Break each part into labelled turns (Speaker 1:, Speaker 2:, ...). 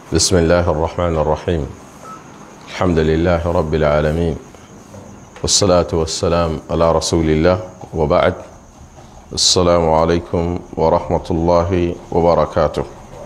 Speaker 1: بسم الله الرحمن الرحيم. الحمد لله رب العالمين، والصلاة والسلام على رسول الله، وبعد. السلام عليكم ورحمة الله وبركاته.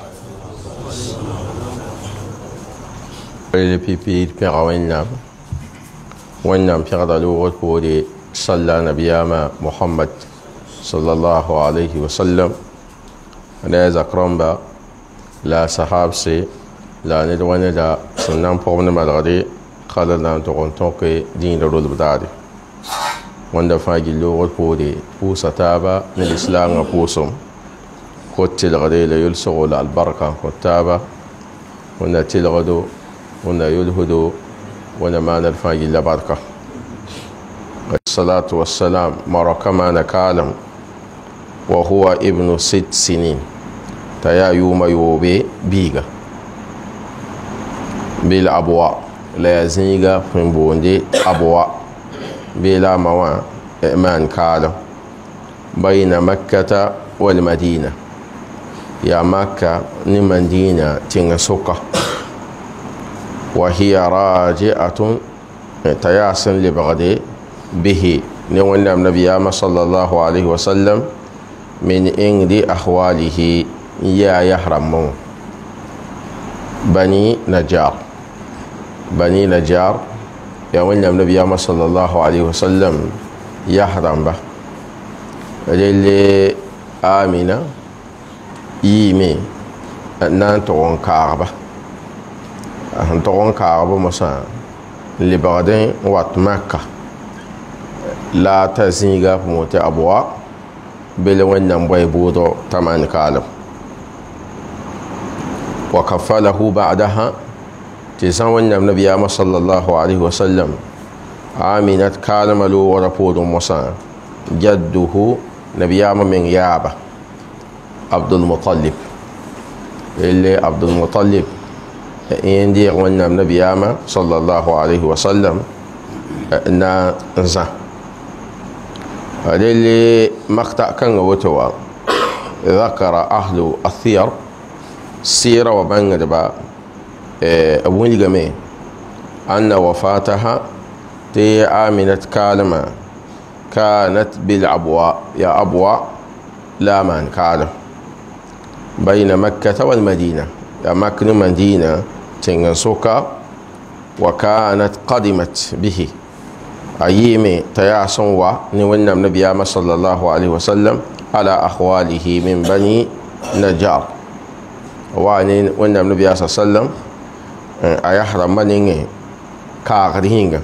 Speaker 1: وإنما في غدا لغة بودي صلى نبينا محمد صلى الله عليه وسلم لا زكرم با لا صحاب سي لا ندوان دا سنان بومن مالغدي قال لنا تقول توقي دين رول بدادي وند فاجي لغة بودي بوسا تابا من الإسلام بوسم قلت الغدي ليلسغ البركة كتابا وند تلغدو وند يلهدو ونمان الفاجي لبركة. الصلاة والسلام مركما نكالم وهو ابن 6 سنين تيا يوم يوبي بيغا بالأبواء لا يزنيغا فنبوندي أبواء بلا موان إيمان كالم بين مكة والمدينة يا مكة نمدينة تنسوكا وهي راجعة تياسن لبغدي به نوان النبي صلى الله عليه وسلم من عند أخواله يا يحرم بني نجار يا ولد النبي صلى الله عليه وسلم يحرم به اللي آمنة يمي نانتون كعبة أنتون كعبة مثلا اللي بعدين وقت مكة لا تزيغ موت أبواء بلوين نمبوي بودو تمان كالم وكفله بعدها تزاون النبي صلى الله عليه وسلم آمنت كالم لو ورفود مصان جده نبي من يابا عبد المطلب اللي عبد المطلب يندي غنى النبي صلى الله عليه وسلم نزا اللي مقطع كان وتوا ذكر أهل الثير سيرة وبنغ دبا أبوين جميع أن وفاتها تي آمنة كالمة كانت بالعبواء يا أبواء لا من كالم بين مكة والمدينة يا مكة مدينة تنسوكا وكانت قدمت به أيامي تياسون نونا النبي صلى الله عليه وسلم على أخواله من بني نجار وأن ونا النبي صلى الله عليه وسلم أيحرم منين كاغرينغ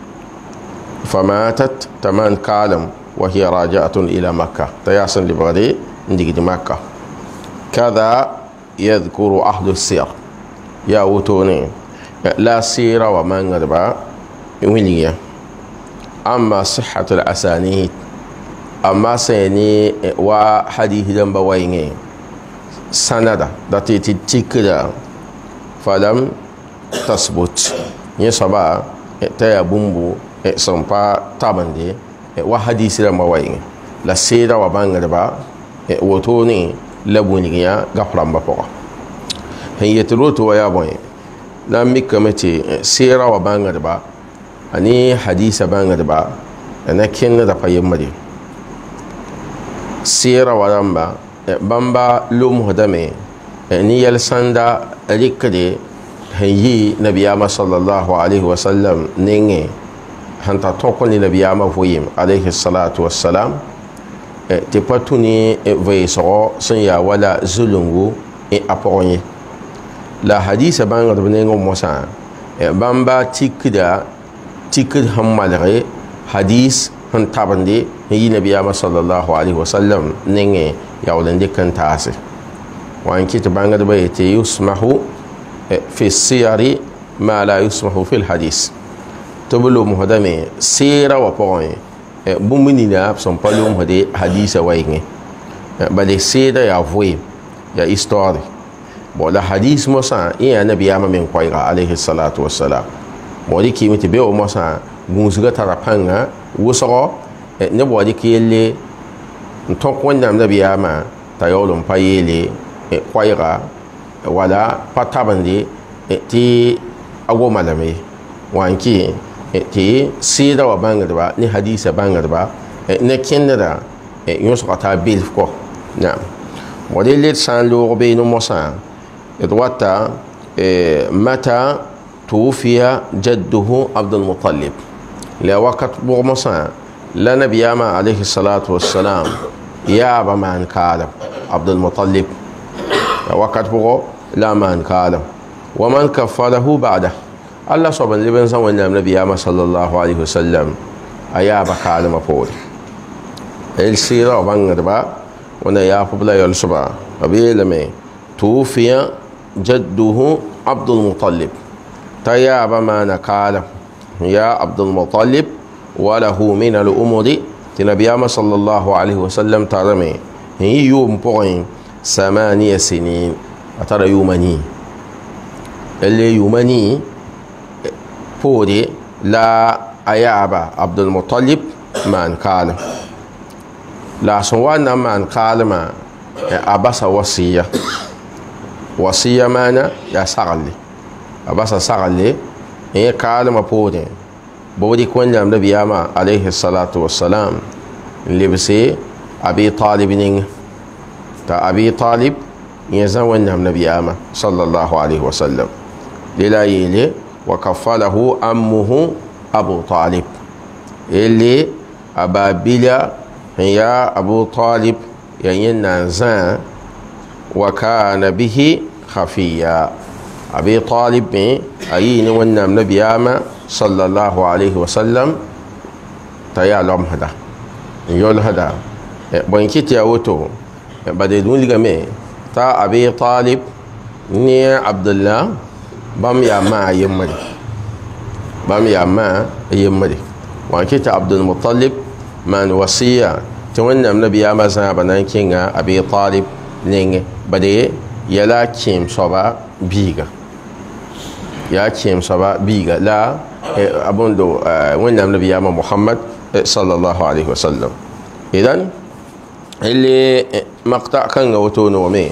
Speaker 1: فماتت تمان كالم وهي راجعة إلى مكة تياسن لبغدي نديك مكة. كذا يذكر أهل السير يا وتوني لا سيرة ومن غربا ويليا. أما صحة الأسانيد أما سيني وحديث دم بويني سند داتي تيكدا فلم تثبت يسبا تيا بومبو سمبا تابندي وحديث دم بويني لا سيرة وبانغربا وتوني لبونيا غفرام بفوق هي تروتو ويا بوين لا ميكمتي سيرة وبانغربا أني حديث بانغربا أنا كن دفاي مدي سيرة ورامبا بامبا لوم هدمي ني يلساندا ريكدي هي نبي صلى الله عليه وسلم نيني هانتا توكوني نبي فويم عليه الصلاة والسلام تباتوني فيسو سنيا ولا زلونغو أبوني لا حديث بانغربا نينغو موسى بامبا تيكد هم مالغي حديث هن تابندي هي نبي صلى الله عليه وسلم نينغي يولندي كان تاسي وان كيت بانغد بيتي يسمح في السير ما لا يسمح في الحديث تبلو مهدمي سيرة وبوين بومنينا بسم بالوم هدي حديث وينغي بل سيرة يا فوي يا استوري بولا حديث موسى يا نبي من قويرا عليه الصلاة والسلام مودي كيمتي بيو موسى غونسغا ترابانغا وسغو نبودي كيلي نتوك ونام نبي تayolum payele kwaira wala patabandi ti ago malame wanki ti sida wa bangadba ni hadisa bangadba ne kendada yusqata bil ko na وليل سان لو بين موسى ادوتا متى توفي جده عبد المطلب لوقت موسى لا نبي عليه الصلاة والسلام يا أبا من كالم عبد المطلب وقت بغو لا من كالم ومن كفله بعده الله سبحانه لبن سوى النبي صلى الله عليه وسلم أيا أبا كالم أقول السيرة وبنغربا وانا يا فبلا يلسبا قبيلة توفي جده عبد المطلب تياب ما نقال يا عبد المطلب وله من الأمور تنبي صلى الله عليه وسلم تعلمي هي يوم بوين 8 سنين أترى يومني اللي يومني بودي لا أيابا عبد المطلب ما نقال لا سوانا من قالما أبس وصية مانا يا سغلي أبس سغلي هي قالما بودي كون جام نبي عليه الصلاة والسلام اللي بسي أبي طالب نين تا أبي طالب يزون جام نبي صلى الله عليه وسلم للا يلي وكفله أمه أبو طالب اللي أبا بلا يا أبو طالب ينين زان وكان به خفيا أبي طالب أين ونم نبي صلى الله عليه وسلم تيالهم هذا يقول هذا بنكت يا وتو بدون لجميع تا أبي طالب ني عبد الله بام يا ما يمري بام يا ما يمري وانكت عبد المطلب من وصية تونم النبي أمازنا بنانكينا أبي طالب نينغ بدي يلا كيم صبا بيغا يا كيم صبا بيغا لا أبوندو ونم النبي محمد صلى الله عليه وسلم إذن اللي مقطع كان وتونو مي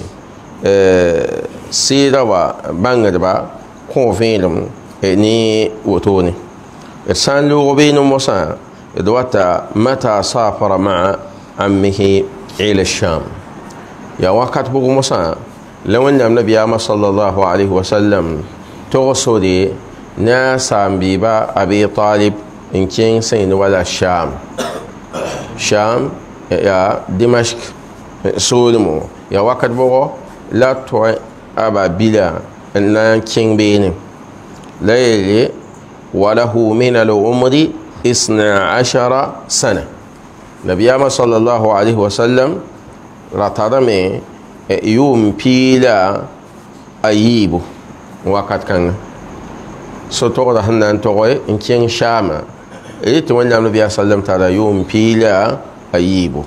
Speaker 1: سيرة وبانغدبا كونفيلم ني وتوني السان لو بين موسى دوتا متى سافر مع عمه إلى الشام يا وقت بقو موسى لو أن النبي صلى الله عليه وسلم توصدي ناس بيبا أبي طالب إن كين سين ولا الشام شام يا دمشق سولمو يا وقت بقو لا توي أبا بلا أن كين بيني ليلي وله من الأمر 12 سنة نبي صلى الله عليه وسلم رتضمي يوم بيلا أيبو وقت كان سطور هنان توي إن كان شام إيت وين النبي صلى الله عليه وسلم ترى يوم بيلا أيبو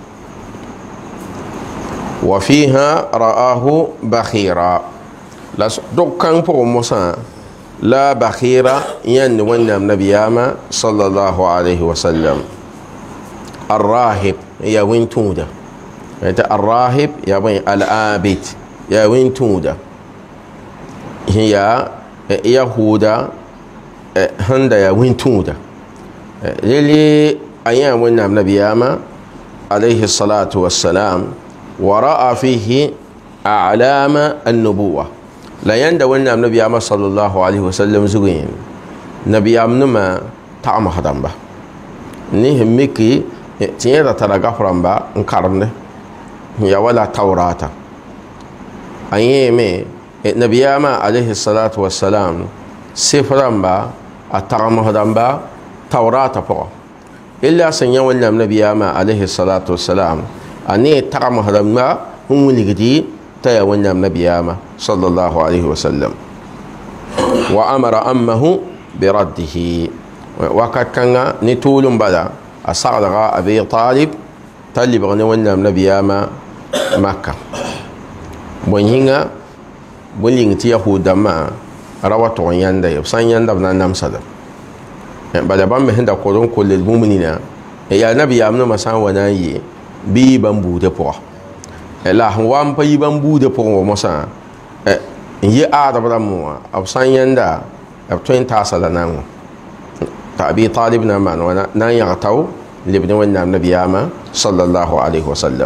Speaker 1: وفيها رآه بخيرا لا دكان بروموسا لا بخيرة ين ونم نبياما صلى الله عليه وسلم الراهب يا وين تودا الراهب يا وين العابد يا وين تودا هي يهودا هندا يا وين تودا للي أيام ونم نبياما عليه الصلاة والسلام ورأى فيه أعلام النبوة لا يندى ونام نبي صلى الله عليه وسلم زوين نبي نما تعم خدمبا نيه ميكي تيرا ترى غفرانبا نكرمنه يا ولا توراتا أيامي نبي عليه الصلاة والسلام سفرانبا أتعم خدمبا توراتا فوق إلا سنيا ونام نبي عليه الصلاة والسلام أني تعم خدمبا هم اللي تيا ونام نبي صلى الله عليه وسلم وأمر أمه برده وقد كان نتول بدا أصعد أبي طالب طالب ونام نبي مكة بنينا بنين تيهود ما روت عياندا يبصان ياندا بنام صدق بدا بام هندا قرون كل المؤمنين يا نبي أمنا مسان وناي بي بامبو دبوا لا هو أم بي بامبو دبوا مسان yi adam ramwa absan yanda abtoin tasala nan ta abi talib na man wana nan ya taw libni wannan nabiyama sallallahu alaihi wasallam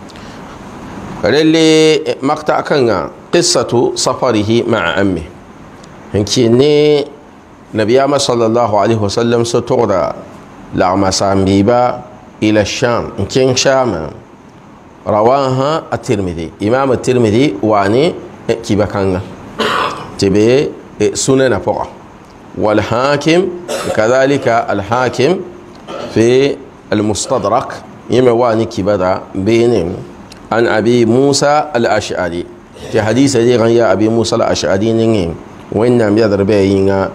Speaker 1: rele makta kanga qissatu safarihi ma'a ammi hanki ne nabiyama sallallahu alaihi wasallam sotora la masambiba ila sham kin sham rawaha at-tirmidhi imam at-tirmidhi wani kibakanga تبي سنن فقه والحاكم كذلك الحاكم في المستدرك يمواني كبدا بين عن أبي موسى الأشعري في حديث دي غير أبي موسى الأشعري نين وين يضرب بين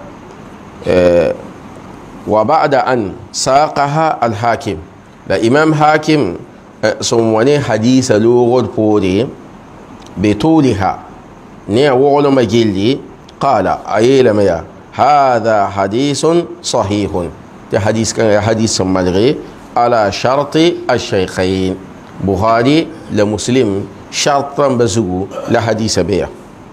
Speaker 1: وبعد أن ساقها الحاكم الإمام حاكم سموني حديث لغة بوري بطولها نيا وغلو مجلي قال أيلا ميا هذا حديث صحيح ده حديث كان حديث ملغي على شرط الشيخين بخاري لمسلم شرطا بزغو لحديث بيع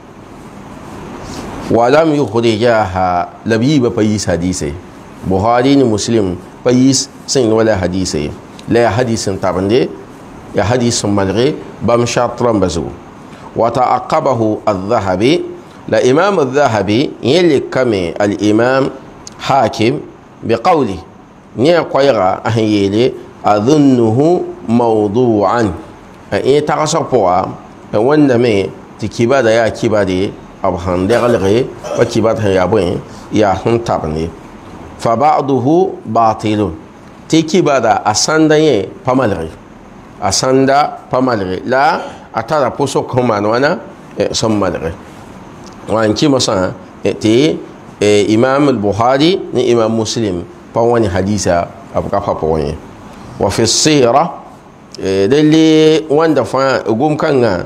Speaker 1: ولم يخرجاها لبيب بيس حديثي بخاري مسلم بيس سن ولا حديثي لا حديث تابندي يا حديث ملغي بام شرطا بزغو وتعقبه الذهبي لإمام الذهبي يلي كمي الإمام حاكم بقوله نيا قيغا أهيلي أظنه موضوعا إيه تغسقوا وانمي تكيبادا يا كيبادي أو هندغلغي وكيباد هيابوين يا هنتابني فبعضه باطل تكيبادا أساندا فمالغي أساندا فمالغي لا أتارا بوسو كمان وانا سمالغي وانكي مسا تي إمام البخاري ني إمام مسلم فواني حديثا أبقى فواني وفي السيرة دلي وان دفع قوم كان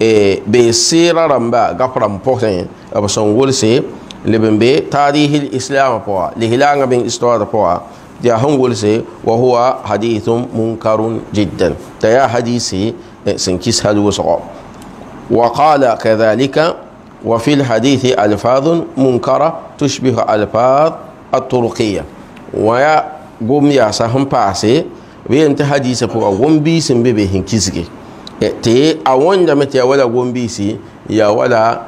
Speaker 1: بسيرة رمبا غفرم بوكسين أبسون ولسي لبن بي تاريخ الإسلام بوا لهلانا بين إستوار بوا دي هم ولسي وهو حديث منكر جدا تيا حديثي سنكيس هلو صغاب وقال كذلك وفي الحديث ألفاظ منكرة تشبه ألفاظ الطرقية ويا قوم يا سهم باسي بينت حديث بوا قوم بيسم بيهن كيسكي تي أوان دمتي ولا قوم بيسي يا ولا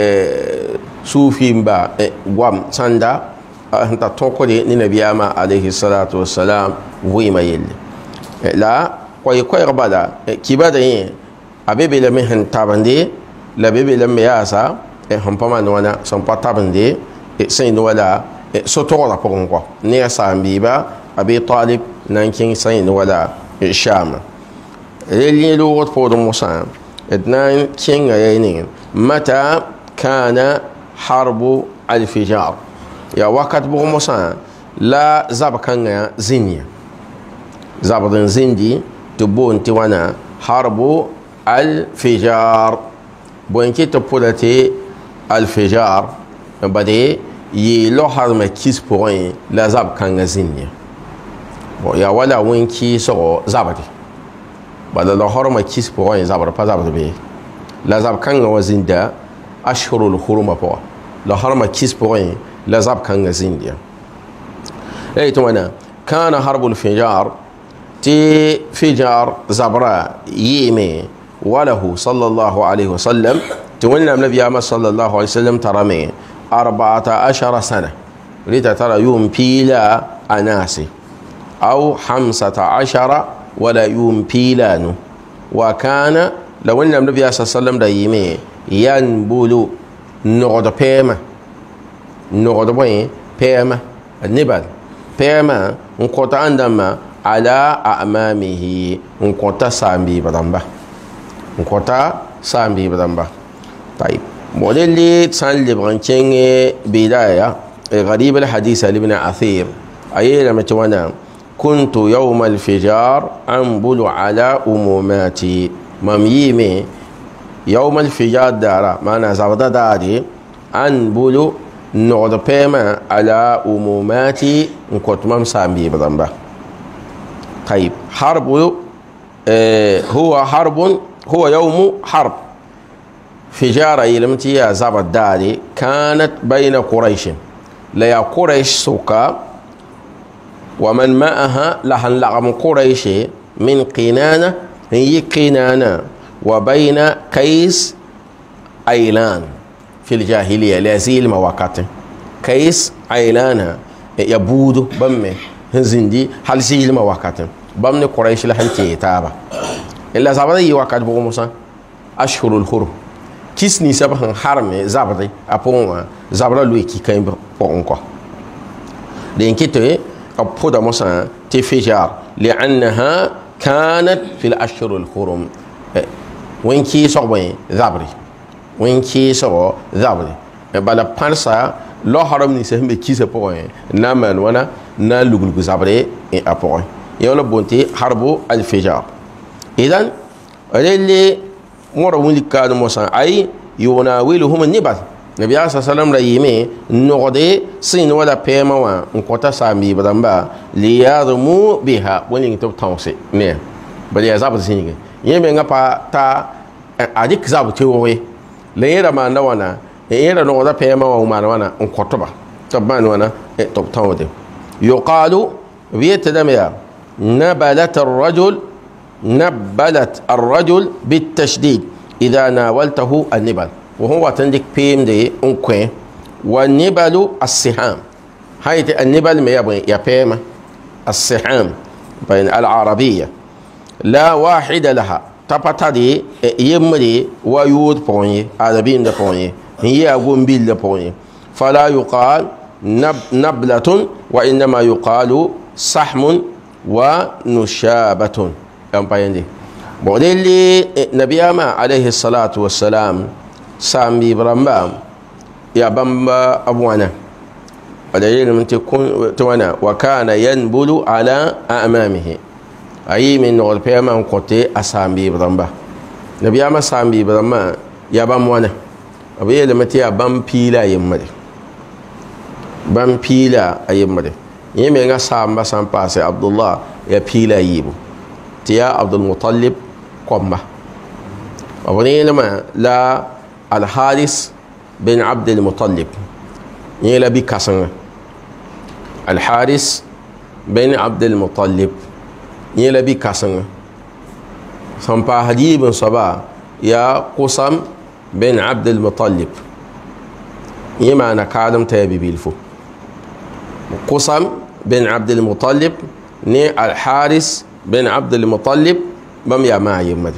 Speaker 1: صوفي مبا قوم ساندا أنت توقدي نبي عليه الصلاة والسلام ويما يلي لا كوي ربادا كيبادا ين أبيبي لمن هن تابندي لبيبي لمن ياسا هم بما نوانا سنبا تابندي سين ولا سوتورا بونغوا نيسا بيبا أبي طالب نانكين سين ولا الشام للي لغت فود موسى ادنان كين يينين متى كان حرب الفجار يا وقت بو موسى لا زبكان زينيا زبدن زندي تبون توانا حرب الفجار بوينكي تبولتي الفجار بدي يلو حرم كيس بوين لا زاب كان زينيا يا ولا وينكي سو زابدي بدل لو حرم كيس بوين زابر با زابر بي لا زاب كان وزندا اشهر الحرم بوا لو حرم كيس بوين لا زاب كان زينيا اي توانا كان حرب الفجار تي فجار زبرا يمي وله صلى الله عليه وسلم تولنا النبي صلى الله عليه وسلم ترمي 14 سنة ريتا ترى يوم بيلا أناسي أو 15 ولا يوم بيلانو وكان لو أن النبي صلى الله عليه وسلم دايمي ينبولو نغد بيما نغد بوين بيما النبال بيما نقطع عندما على أمامه نقطة سامبي بدنبا نقطة سامبي بدنبا طيب موديلي تسان لبغنشين بداية غريب الحديث لابن عثير أي لما توانا كنت يوم الفجار أنبل على أموماتي مميمي يوم الفجار دارا معنى زبدا داري أنبل نقطة بيما على أموماتي نقطة سامبي بدنبا طيب حرب هو حرب هو يوم حرب فجارة يلمتي يا زاب الداري كانت بين قريش لا يا قريش سوكا ومن معها لهن لغم قريش من قنانة هي قنانة وبين قيس عيلان في الجاهلية لازيل مواقات قيس عيلان يبودو بمي هنزندي هل زيل مواقات بمن قريش لهن تيتابا إلا زابدا يوقات بوموسا أشهر الحرم كيسني سبحان حرم زابدا أبوما زابدا لوي كي كاين بونكو لين كيتو أبودا موسا تفجار لأنها كانت في الأشهر الحرم وين كي سوين زابري وين كي سو زابري بلا بانسا لو حرم ني سهم كيسه بوين نامن وانا نا لوغلو زابري أبوين يولا بونتي حرب الفجار إذن اللي مر ولي كان موسى أي يناولهم النبل النبي صلى الله عليه وسلم ريمي نقضي سين ولا بيما ونقطع سامي بدنبا ليرموا بها ولين تب تونسي نه بل يزاب سينك يمين غبا تا أديك زاب تيوي ليرا ما نوانا يرا نقضي بيما وما نوانا ونقطع طبعا وانا تب تونسي يقال بيتدميا نبلت الرجل بالتشديد إذا ناولته النبل وهو تندك بيم دي أنكوين والنبل السهام هاي النبل ما يبغي يا بيم السهام بين العربية لا واحد لها تبتدي يمري ويود بوني عربين ده بوني هي أقوم بيل بوني فلا يقال نبلة وإنما يقال سحم ونشابة كم بيندي بودي نبي أما عليه الصلاة والسلام سامي برمبام يا بامبا أبوانا ودليل من تكون توانا وكان ينبل على أمامه أي من نقول بيما نقطي أسامي برمبا نبي أما سامي برمبا يا باموانا أبي لما تيا بام بيلا يمري بام بيلا يمري يمين سامبا سامباسي عبد الله يا بيلا يبو تيا عبد المطلب قمة وبني لما لا الحارس بن عبد المطلب يلا بكسر الحارس بن عبد المطلب يلا بكسر سامبا هدي بن صبا يا قسم بن عبد المطلب يما أنا كادم تابي بيلفو قسم بن عبد المطلب ني الحارس بن عبد المطلب بم يا ما يمدي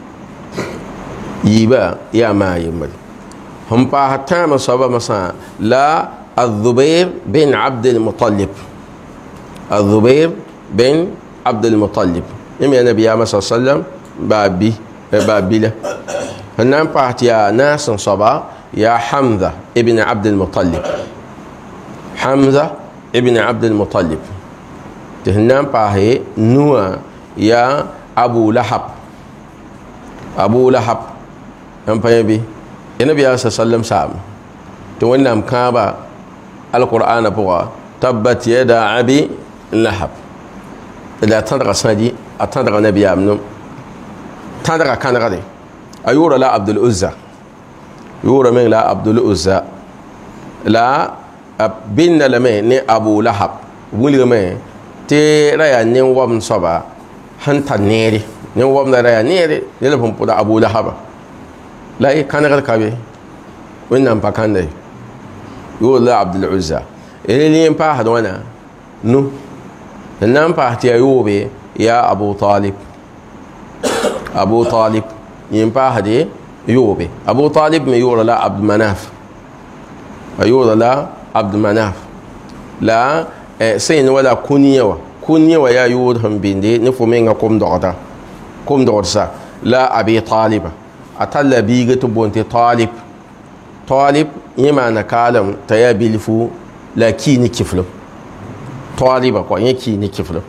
Speaker 1: يبا يا ما يمدي هم باهتام صبا مسا لا الزبير بن عبد المطلب الزبير بن عبد المطلب يا نبي صلى الله عليه وسلم بابي هنام باهت يا ناس صبا يا حمزة ابن عبد المطلب حمزة ابن عبد المطلب تهنام باهي نوى يا أبو لهب أبو لهب يوم بيبي النبي صلى الله عليه وسلم سام تونام كابا القرآن بوا تبت يدا أبي لهب إذا تدرى سنجي أتدرى نبي أمنم تدرى كان غدي أيورا لا عبد العزى يورا من لا عبد العزى لا بين لمن ني أبو لهب ولي من تي رايا ني وام صبا هنتا نيري ني وام رايا نيري يلفهم بودا أبو لهب لا كان غير كابي وين نام باكان دي يقول لا عبد العزى اللي ينفع هذونا نو نام باهتي أيوبي يا أبو طالب أبو طالب ينفع هذه يوبي أبو طالب ميور لا عبد مناف أيور لا عبد مناف لا سين ولا كونية ويا يودهم بيندي نفهمين كم دعوة كم دعوة لا أبي طالب أتلا بيجت بونتي طالب يما نكالم تيابي لفو لا كيني كفلو طالب أقوى يكيني كفلو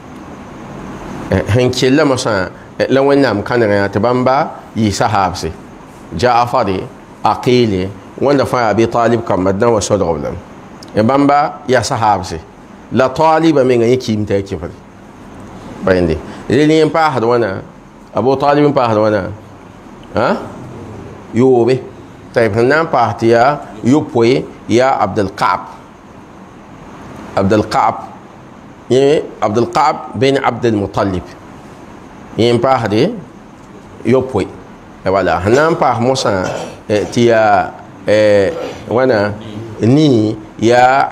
Speaker 1: هنكلا مثلا لو نام كان يتبنبا يسحابسي جعفر عقيل وانا فا أبي طالب كم مدنا وصدق بلن يبنبا يسحابسي لا طالب من يكيم تكفل بيندي اللي ينبا هذا وانا أبو طالب ينبا هذا وانا ها يوبي طيب هنان باهتيا يوبوي يا عبد القعب عبد القعب عبد القعب بن عبد المطلب باهدي يوبوي ولا هنان باه موسى تيا وانا ني يا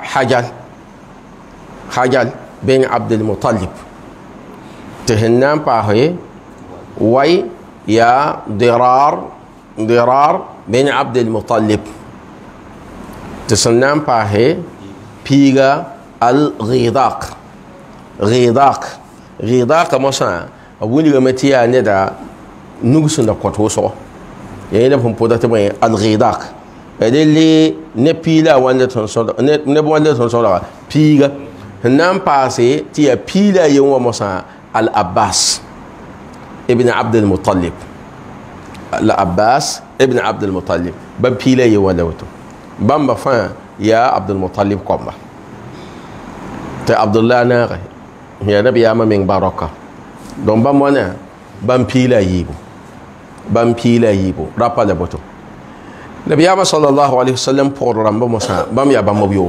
Speaker 1: حجل بن عبد المطلب تهنان باهي وي يا ضرار بن عبد المطلب تسنان باهي بيغا غيضاق موسى أولي غمتيا ندا نغسن دا كوتوسو يعني نفهم بوداتي الغيضاق اللي نبيلا وانده تنصر نبوانده تنصر بيغا هنان باسي تيا بيلا يوم موسى العباس ابن عبد المطلب العباس ابن عبد المطلب ببيلا يوالوتو بامبا فان يا عبد المطلب كومبا تي عبد الله ناغي يا نبي يا من بركه دون بامونا بامبيلا ييبو رابا لبوتو نبي يا صلى الله عليه وسلم بور رامبو موسى بام يا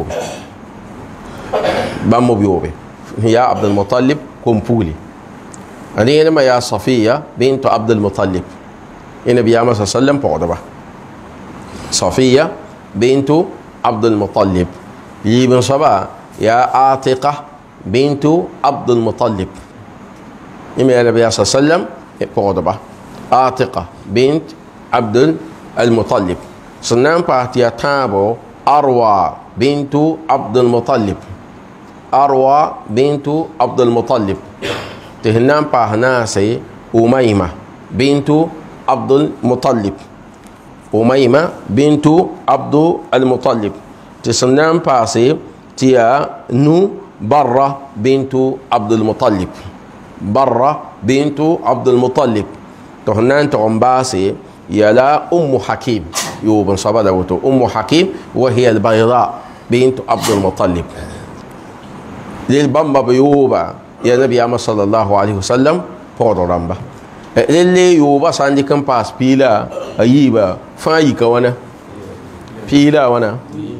Speaker 1: بام بيوبي يا عبد المطلب كومبولي أنا ما يا صفية بنت عبد المطلب النبي صلى الله عليه وسلم بقدبة صفية بنت عبد المطلب يبن صبا يا عاتقة بنت عبد المطلب النبي صلى الله عليه وسلم بقدبة عاتقة بنت عبد المطلب سنان باتيا تابو أروى بنت عبد المطلب أروى بنت عبد المطلب تهنان باهناسي أميمة بنت عبد المطلب أميمة بنت عبد المطلب تسنان باسي تيا نو برة بنت عبد المطلب برة بنت عبد المطلب تهنان تغنباسي يلا أم حكيم يوبن صبا أم حكيم وهي البيضاء بنت عبد المطلب للبمبا بيوبا يا نبي محمد صلى الله عليه وسلم بودو رامبا للي يوبا ساندي كم باس بيلا ايبا فايكا وانا بيلا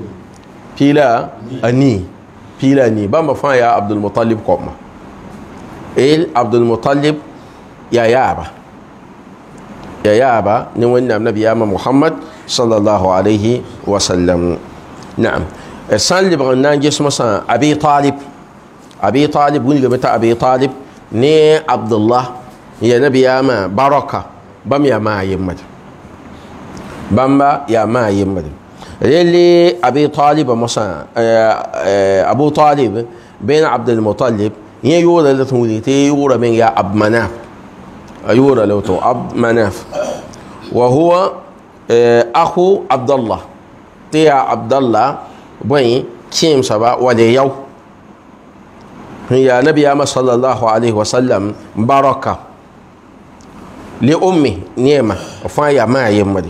Speaker 1: اني بامبا فا يا عبد المطلب كوما عبد المطلب يا يابا نوين النبي محمد صلى الله عليه وسلم نعم السان اللي بغنا جسم أبي طالب وني بتا أبي طالب ني عبد الله يا نبي يا ما بركة بام يا ما يمد بامبا يا ما يمد اللي أبي طالب مثلا أبو طالب بين عبد المطلب يورا لتوليتي يورا من يا عبد مناف يورا لو تو عبد مناف وهو أخو عبد الله تيا عبد الله بين كيم سبا ودي يو يا نبي محمد صلى الله عليه وسلم بركة لأمي نعمة وفايا ما يمدي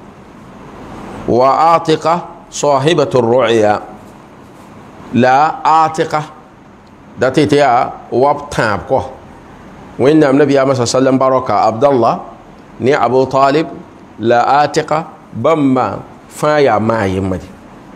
Speaker 1: وعاتقة صاحبة الرعيا لا عاتقة داتي تيا وابتابكو وإن النبي محمد صلى الله عليه وسلم بركة عبد الله ني أبو طالب لا عاتقة بما فايا ما يمدي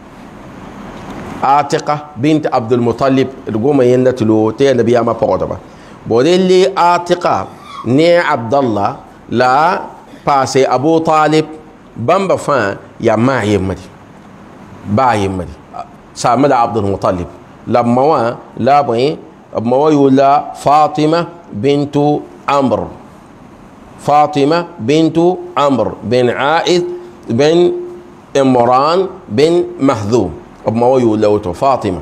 Speaker 1: عاتقة بنت عبد المطلب رقوم ينتلو تي النبي ما بقدبا بودلي عاتقة ني عبد الله لا باسي أبو طالب بمبا فان يا ما يمدي با يمدي سامد عبد المطلب لما لا بين ما يولا فاطمة بنت عمرو فاطمة بنت عمرو بن عائد بن إمران بن مهذوم ما يولا فاطمة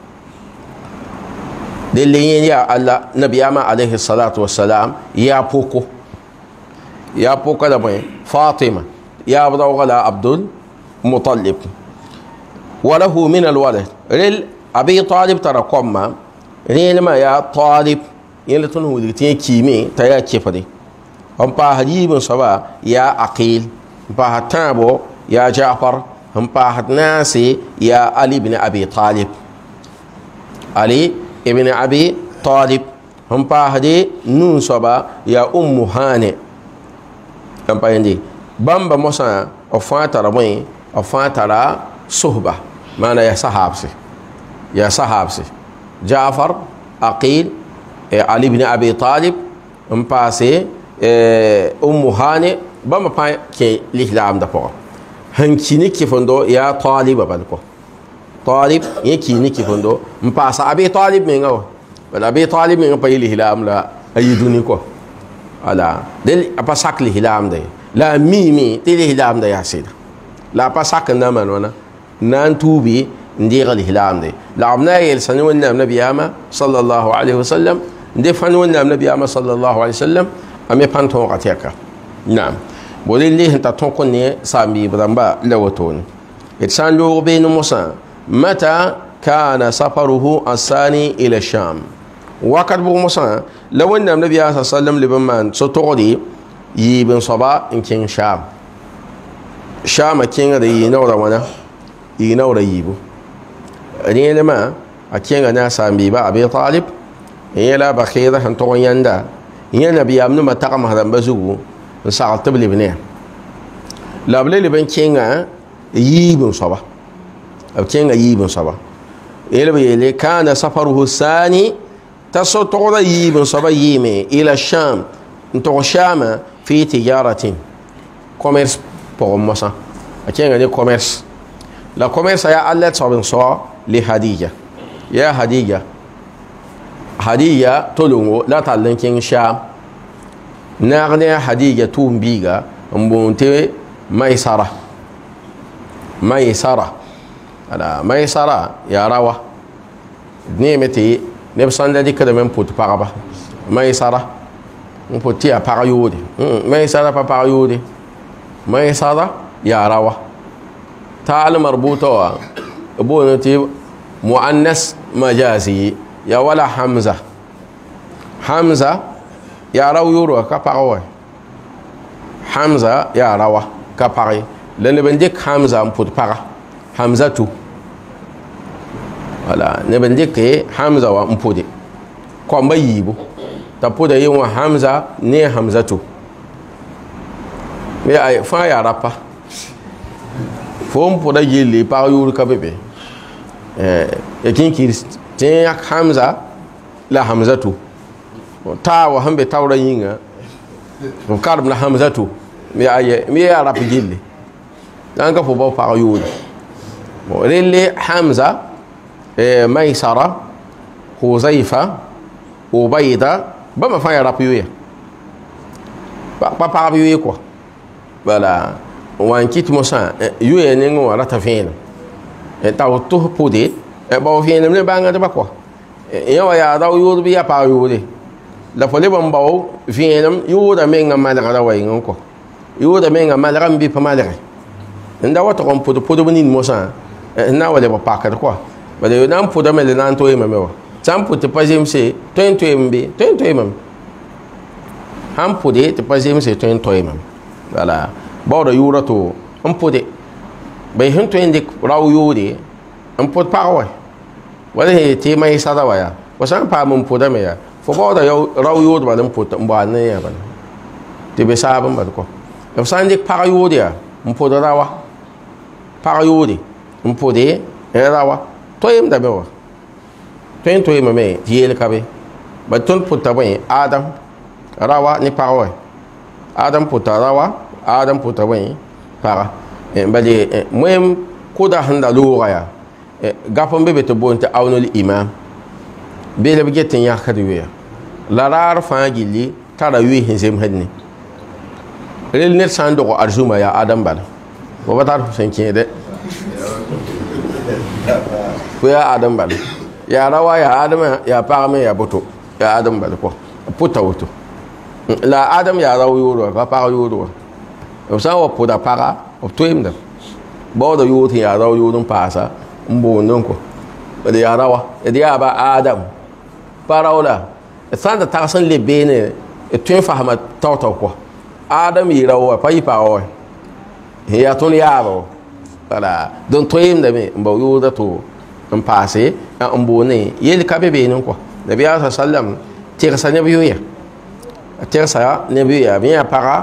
Speaker 1: للي يا الله نبي عليه الصلاة والسلام يا بوكو لبين فاطمة يا بدو عبد المطلب وله من الولد ريل أبي طالب ترى كما ريل ما يا طالب يلتون هو دكتين كيمي تيا كيفدي هم بهجيب سبا يا عقيل بهتابو يا جعفر هم بهت ناسي يا علي بن أبي طالب علي ابن أبي طالب هم بهدي نون سبا يا أم هانئ هم بهندي bamba mosa o fa tara bõe o fa tara suhba maana ya sahabse Jaafar Aqil Ali ibn Abi Talib n paase Ummu Hani bamba pa ke lislaam da pʋgã sẽn kini kɩfendo yaa Taliba bal kɔ Talib yẽ kini kɩfendo n paasa Abi Talib menga wa bala Abi Talib menga pa yɩ lislaam la a yi dũni kɔ wala del a pa sak lislaamda la a miime tɩ lislaamda yaa sɩda la a pa sak n na man wãna na n tuubi n deeg lislaamde la b na n yɛlsa ne wẽnnaam nabiyaamã sallallahu alaihi wasallam n de fãn wẽnnaam nabiyaamã sallallahu alaihi wasallam a me pãn tõoga tɛka naam bole le sẽn ta tõk ne saam-biib rãmba la wotone d sã n loog beene mosã mata kana safaruhu asani ila sham wakat bʋg mosã la wẽnnaam nabiyaam sa sallam leb n maan so-togde yiib n soaba n kẽng sham shama kẽngda yɩ naoora wãna yɩ naoora yiibu rẽelmã a kẽnga ne a saam-biiba Abi Talib n yẽla bakɩɩda sẽn tog n yãnda yẽ nabiyaam numa tagms rãmba zugu n sagl tɩ b leb ne la b le leb n kẽnga yiib n soaba b kẽnga yiib n soaba yelb yeele kana safaruhu sani t'a so-togda yiib n soaba yɩɩme ila sham n tog shama fi tijaratin commerce pʋgẽ mosã a kẽnga ne commerce la commerce yaa a lɛd soab n sao le Hadija yaa Hadija tolongo la tall n kẽng sham naag ne a Hadija tʋʋm biiga n boon tɩ Maysara yaa rawa d neeme tɩ neb sãn la dɩkdame n pʋt pagba Maysara n pʋt tɩ yaa pag yoode Maysara pa pag yoode Maysara yaa rawa taal marbuta wa boone tɩ muannas majazi ya wala Hamza yaa rao yoorã ka pag wa Hamza yaa rawa ka pag la neb n dɩk Hamza n pʋd paga Hamzatu wala neb n dɩke Hamza wa n pʋde kõmba yiibu t'a pʋda yẽ wã Hamza ne Hamzatu fãa yaa rapa fo n pʋda yelle pag yoor ka be be ya kẽn-kɩr tɩ yãk Hamza la Hamzatu taa wa sẽn be taoorã yĩnga b karem la Hamzatu me yaa rap gilli dan ka fo ba pag yoore relle Hamza Maysara Huzaifa Ubayda bãmba fãa yaa rap yoya pa pagb yoe kɔ bala wa n kɩt mosã yoya neng wã rata vẽenem t'a f tus pʋde bao vẽenem ne bãngdba kɔ yẽ wa yaa rao yoor bɩ yaa pag yoore la fo leb n bao vẽenem yooda menga malgra wa yĩng n kɔ yooda menga malga n bɩ pa malge n da wa tog n pʋdb nin mosã n na wa leb pakd kɔ bala yo na n pʋdame le na n toeemame wa sã n pʋd tɩ pa zemse tõe n toeem be tõe n toeemame sãn pʋde tɩ pa zemse tõe n toeemame bala baoodã yoorã to n pʋde bɩ sẽn tõe n dɩk rao yoode n pʋd pag wa wala tɩ Maysara wa yaa fo sã n paam n pʋdame yaa fo baooda rao yood bal n pʋd n baad ne yaa bala tɩ be saab n bal kɔ b sã n dɩk pag yoode yaa n pʋd rawa pag yoode n pʋde rawa toeemdame wa tõe n toeemame tɩ yeel ka be ba tõnd pʋta bõe Adam rawa ne pag wa Adam pʋta rawa Adam pʋta bõe paga bale moem kʋda sẽn da loogã yaa gap n be be tɩ boon tɩ aunul imam bee la b get n yãkd yoya la raar fãa gilli tara yoe sẽn zemsd ne rel ned sã n dog arzuma yaa Adam bala fo ba tar sẽn kẽede fo yaa Adam bala yaa rawa yaa Adama yaa pagme yaa boto yaa Adam bala kɔ pʋta woto la Adam yaa rao yoor wa pa pag yoor wa b sã n wa pʋda paga b toeemda baooda yoor tɩ yaa rao yoor n paasa n boond n kɔ d yaa rawa d yaa ba Adam pa rao la d sã n da tags n le beene d tõe n fasma tao-tao kɔ Adam yɩ rao wa pa yɩ paga wa yaa tõnd yaaba wa bala dõn toeemdame n bao yoorda to n paase n boone yel ka be beene kɔ nabiyaa sa sallam tɩgsa neb yoya a tɩgsa neb yoya b yẽ paga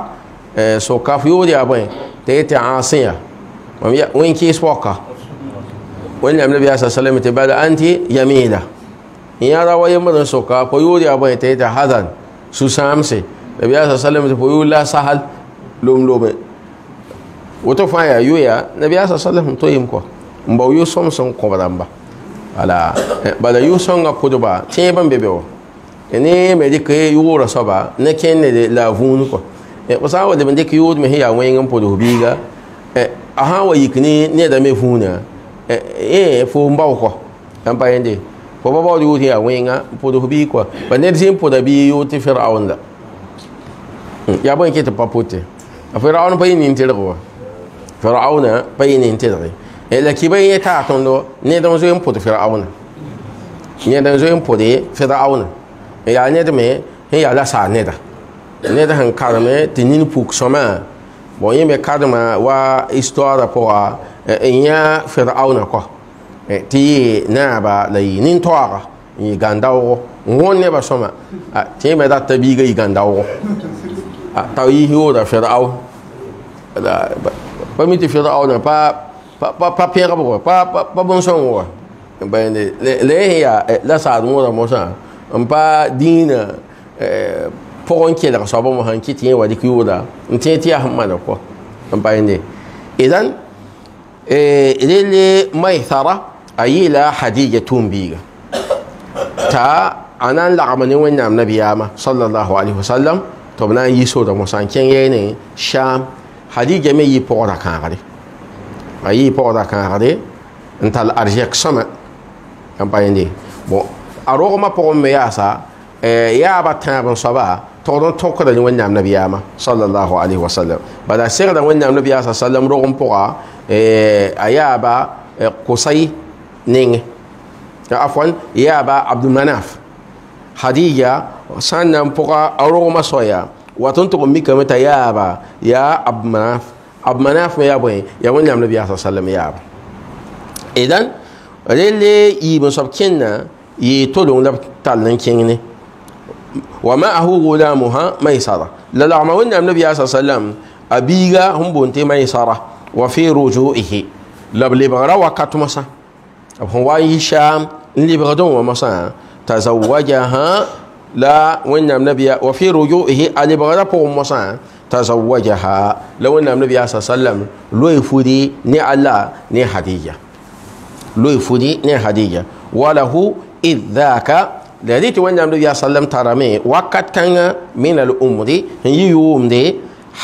Speaker 1: so kaf yodi aboy te te asiya وين كيس وقع وين النبي صلى الله عليه وسلم تبال أنت يمينة يا رواية من سوكا بيقول يا أبوي تيتا هذا سوسامسي النبي صلى الله عليه وسلم تقول لا سهل لوم وتفايا يويا النبي صلى الله عليه وسلم تويمكو مبو يوسم سون كوبرامبا على بلا يوسم غكودبا تيبان بيبيو إني مديك يورا صبا نكين لا فونكو وساوا دبندك يود مهيا وين بدو بيغا aha wa yikni ne da me funa fo mbaw ko am bayende fo baba di wuti ya wenga po do bi ko ba ne dim po da bi yo ti fir'aun la ya bon ke te papote fir'aun pa yin intere ko fir'aun pa yin intere la ki bay ta tondo ne da zo po de fir'aun ne da zo po de fir'aun ya ne de me ya la sa ne da han karame tinin puk soma bon yeme kadma wa histoire pour nya fir'auna ko ti na ba lay nin toara yi gandawo wonne ba soma ti me da tabiga yi gandawo ta yi hiyo da fir'aun da ba mi ti fir'auna pa pera bo pa bon son wo ben le ya la sa mo da mo sa pa dina pɔgɔ kɛlɛ sɔbɔ mo han kiti yin wadi kiyuda ntɛti ya hamma ko an bayinde idan lele maithara ayila hadija tumbiga ta anan laqamani wannan nabiyama sallallahu alaihi wasallam to bana yi so da musan ken yene sham hadija me yi pɔgɔ kan gade ayi pɔgɔ kan gade ntal arjek sama an bayinde bon aro ma pɔgɔ me yasa ya ba tan saba tɔgɔn tɔkɔda ni wẽnnaam nabiyaamã sallallahu alaihi wasallam bala segda wẽnnaam nabiyaa sa sallam rogem pʋga a yaaba kusay nenge afwan yaaba abdulmanaf hadija sãn na n pʋga a rogmã soya wat n tʋg n mikame t'a yaaba yaa abdulmanaf me yaa bõe ya wẽnnaam nabiyaa sa sallam yaaba idan relle yiib n soab kẽnna yɩ tolong la b tall n kẽng ne ومعه غلامها ميسرة للعمى والنبي صلى الله عليه وسلم أبيغا هم بنتي ميسرة وفي رجوعه لبلغ وقت مسا هو هشام اللي بغدون ومسا تزوجها لا والنبي وفي رجوعه اللي بغدا بوم مسا تزوجها لو النبي صلى الله عليه وسلم لو يفودي ني الله ني خديجة لو يفودي ني خديجة وله إذ ذاك لذلك وين النبي صلى الله عليه وسلم ترمي وقت كان من الأمر يوم دي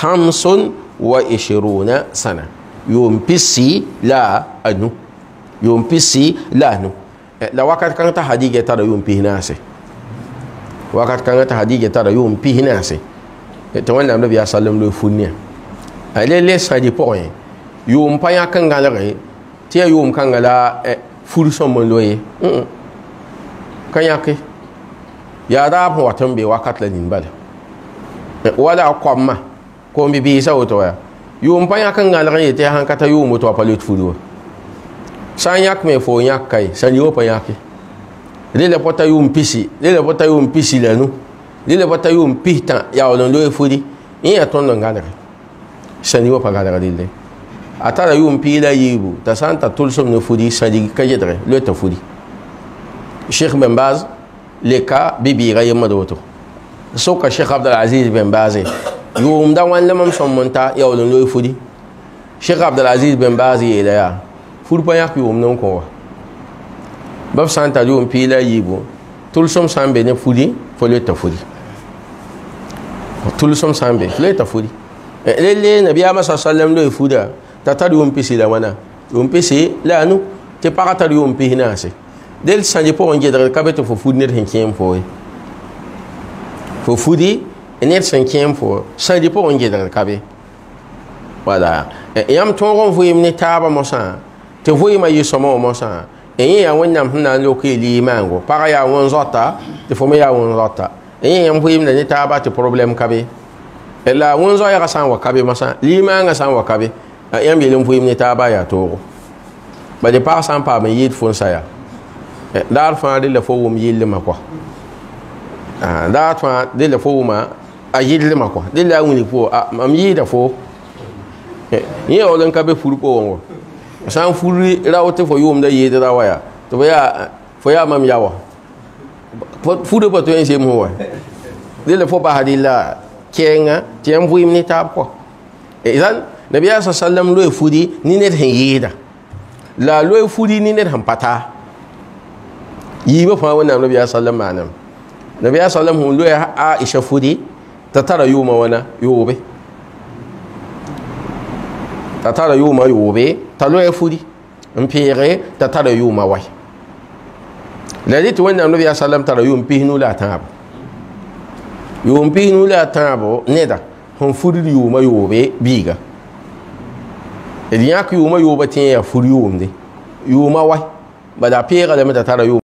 Speaker 1: 25 سنة يوم بسي لا أنو يوم بسي لا أنو لا وقت كان تهديجة ترى يوم به ناسي وقت كان تهديجة ترى يوم به ناسي توين النبي صلى الله عليه وسلم لو فنيا اللي ليس هذه بوين يوم بيا كان غالي تيا يوم كان غلا فرصة من لوي kan yake ya da mu watan be wakat la nin bala wala kwamma ko mi bi sa oto ya yum pa yakan ngal ran yete han kata yum to palut fudu san yak me fo yak kai san yo pa yake le pota yum pisi le pota yum pisi la nu le pota yum pita ya on lo fudi ya ton ngal san yo pa gala dile atara yum pila yibu ta santa tulsum no fudi sadi kajedre le ta fudi الشيخ بن باز لك بيبي غير مدوتو سوك الشيخ عبد العزيز بن باز يوم دا وان لما مسمونتا يولون لو يفودي الشيخ عبد العزيز بن باز يلا فول باياك يوم نونكو باب سانتا يوم بيلا ييبو تولسوم سامبي ne fudi fole ta fudi tولسوم سامبي fole ta fudi lele nabi ama sallam lo fuda ta ta yum pisi la wana yum pisi la nu te parata yum pi hinase del sanje po on jedre kabeto fo fudi net hen kiem fo fudi net sen kiem fo sanje po on jedre kabe voilà yam tongon fo yimni taba mosa te fo yima yisomo mosa ya wonnam hna lo ke li mango para ya won zota te fo me ya won zota yam fo yimna ni taba te problem kabe la won zo ya san wa kabe mosa li manga san wa kabe yam yelim fo yimni taba ya to ba de pa san pa me yit fo saya dar fa de le fo wum yille ma ko dar fa de le fo wuma a yidlema ko de la wuni po am yida fo ye o len ka be furu ko wongo san furu rawte fo yum da yida da waya to fo ya mam yawa furu ba to en sem ho wa de le fo ba hadila kenga tiem vuim ni tab ko izan nabi sallam lo fudi ni net hen yida la lo fudi ni net han pata yi ba fa wannan nabi sallam manam nabi sallam hu lo aisha fudi tatara yuma wana yobe tatara yuma yobe talo fudi mpere tatara yuma wai la dit wannan nabi sallam tara yum pihnu la tab yum pihnu la tabo neda hon fudi yuma yobe biga ediyak yuma yobe tin ya fudi yumde yuma wai bada pere la meta tara yuma